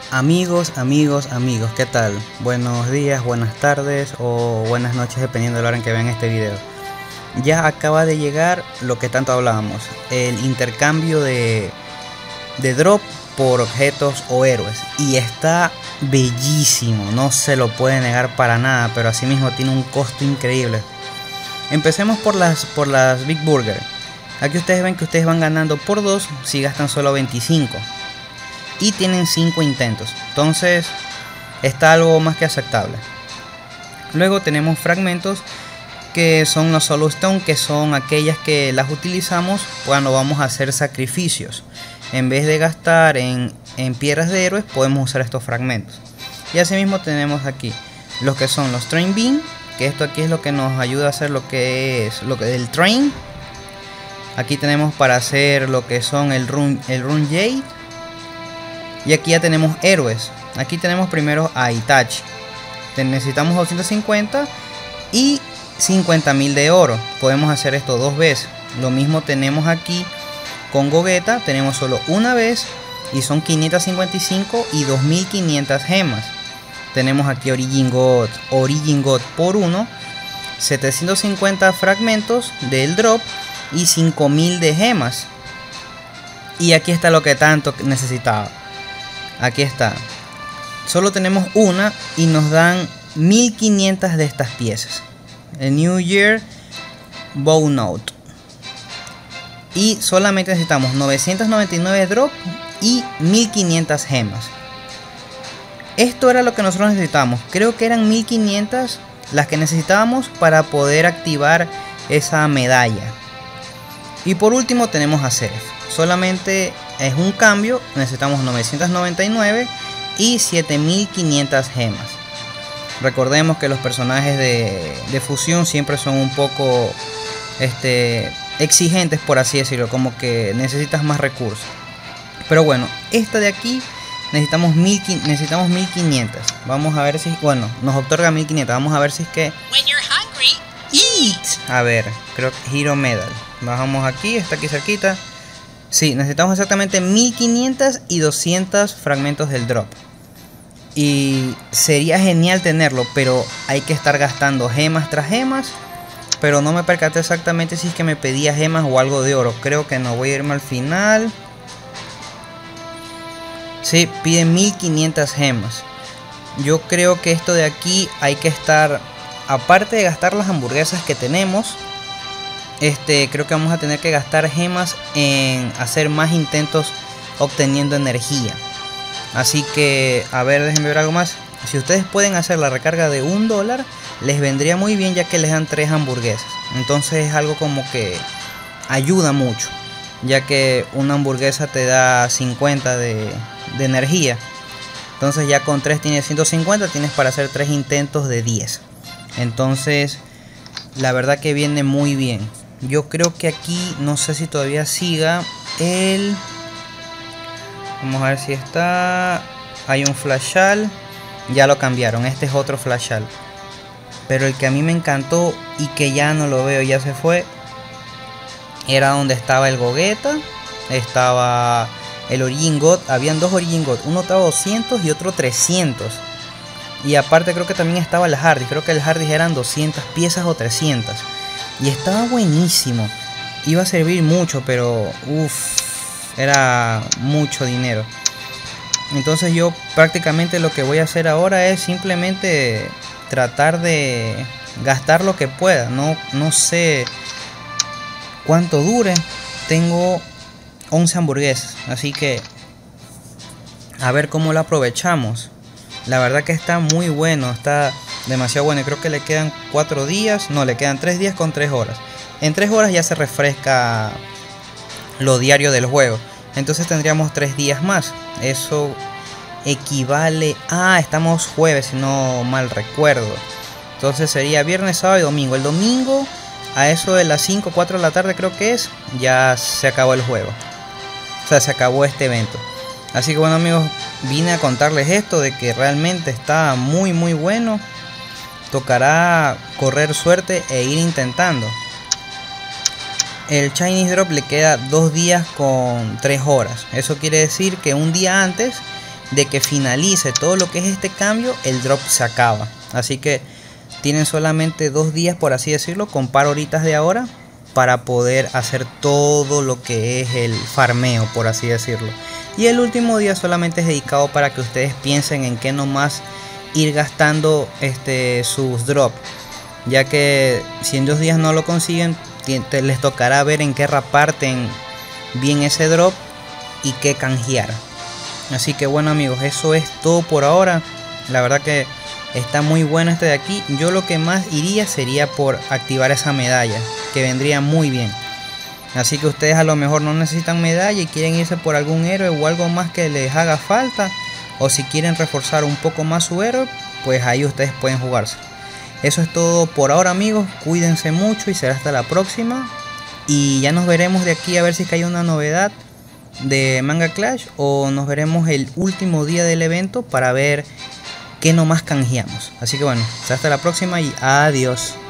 Amigos, ¿qué tal? Buenos días, buenas tardes o buenas noches dependiendo de la hora en que vean este video. Ya acaba de llegar lo que tanto hablábamos, el intercambio de drop por objetos o héroes. Y está bellísimo, no se lo puede negar para nada, pero asimismo tiene un costo increíble. Empecemos por las Big Burger. Aquí ustedes ven que ustedes van ganando por 2 si gastan solo 25. Y tienen 5 intentos, entonces está algo más que aceptable. Luego tenemos fragmentos, que son los Soul Stone, que son aquellas que las utilizamos cuando vamos a hacer sacrificios. En vez de gastar en piedras de héroes, podemos usar estos fragmentos. Y asimismo tenemos aquí los que son los Train Beam, que esto aquí es lo que nos ayuda a hacer lo que es del Train. Aquí tenemos para hacer lo que son el Rune Jade. Y aquí ya tenemos héroes. Aquí tenemos primero a Itachi. Necesitamos 250 y 50.000 de oro. Podemos hacer esto 2 veces. Lo mismo tenemos aquí con Gogeta. Tenemos solo una vez y son 555 y 2500 gemas. Tenemos aquí Origin God por 1. 750 fragmentos del drop y 5000 de gemas. Y aquí está lo que tanto necesitaba. Aquí está. Solo tenemos una y nos dan 1500 de estas piezas. El New Year Bow Note. Y solamente necesitamos 999 drop y 1500 gemas. Esto era lo que nosotros necesitábamos. Creo que eran 1500 las que necesitábamos para poder activar esa medalla. Y por último tenemos a Seraph. Solamente es un cambio, necesitamos 999 y 7500 gemas. Recordemos que los personajes de fusión siempre son un poco exigentes, por así decirlo, como que necesitas más recursos. Pero bueno, esta de aquí necesitamos 1500. Vamos a ver si, bueno, nos otorga 1500. Vamos a ver si es que eat. A ver, creo que Hero Medal. Bajamos aquí, está aquí cerquita. Sí, necesitamos exactamente 1500 y 200 fragmentos del drop. Y sería genial tenerlo, pero hay que estar gastando gemas tras gemas. Pero no me percaté exactamente si es que me pedía gemas o algo de oro. Creo que no, voy a irme al final. Sí, pide 1500 gemas. Yo creo que esto de aquí hay que estar, aparte de gastar las hamburguesas que tenemos, creo que vamos a tener que gastar gemas en hacer más intentos obteniendo energía. Así que, a ver, déjenme ver algo más. Si ustedes pueden hacer la recarga de $1, les vendría muy bien, ya que les dan 3 hamburguesas. Entonces es algo como que ayuda mucho, ya que una hamburguesa te da 50 de energía. Entonces ya con 3 tienes 150, tienes para hacer 3 intentos de 10. Entonces la verdad que viene muy bien. Yo creo que aquí, no sé si todavía siga el... Vamos a ver si está... Hay un flashal. Ya lo cambiaron, este es otro flashal. Pero el que a mí me encantó y que ya no lo veo, ya se fue, era donde estaba el Gogeta. Estaba el Origin God. Habían 2 Origin God. Uno estaba 200 y otro 300. Y aparte creo que también estaba el Hardys. Creo que el Hardys eran 200 piezas o 300. Y estaba buenísimo. Iba a servir mucho, pero era mucho dinero. Entonces yo prácticamente lo que voy a hacer ahora es simplemente tratar de gastar lo que pueda. No sé cuánto dure. Tengo 11 hamburguesas, así que a ver cómo lo aprovechamos. La verdad que está muy bueno, está demasiado bueno. Y creo que le quedan 4 días, no, le quedan 3 días con 3 horas. En 3 horas ya se refresca lo diario del juego. Entonces tendríamos 3 días más. Eso equivale a... estamos jueves, si no mal recuerdo. Entonces sería viernes, sábado y domingo. El domingo, a eso de las 5 o 4 de la tarde creo que es, ya se acabó el juego. O sea, se acabó este evento. Así que bueno, amigos, vine a contarles esto de que realmente está muy bueno. Tocará correr suerte e ir intentando. El Chinese Drop le queda 2 días con 3 horas. Eso quiere decir que un día antes de que finalice todo lo que es este cambio, el drop se acaba. Así que tienen solamente 2 días, por así decirlo, con par horitas de ahora, para poder hacer todo lo que es el farmeo, por así decirlo. Y el último día solamente es dedicado para que ustedes piensen en qué nomás ir gastando sus drops, ya que si en 2 días no lo consiguen, les tocará ver en qué reparten bien ese drop y qué canjear. Así que bueno amigos, eso es todo por ahora. La verdad que está muy bueno este de aquí. Yo lo que más iría sería por activar esa medalla, que vendría muy bien. Así que ustedes a lo mejor no necesitan medalla y quieren irse por algún héroe o algo más que les haga falta, o si quieren reforzar un poco más su héroe, pues ahí ustedes pueden jugarse. Eso es todo por ahora amigos, cuídense mucho y será hasta la próxima. Y ya nos veremos de aquí a ver si es que hay una novedad de Manga Clash, o nos veremos el último día del evento para ver qué nomás canjeamos. Así que bueno, hasta la próxima y adiós.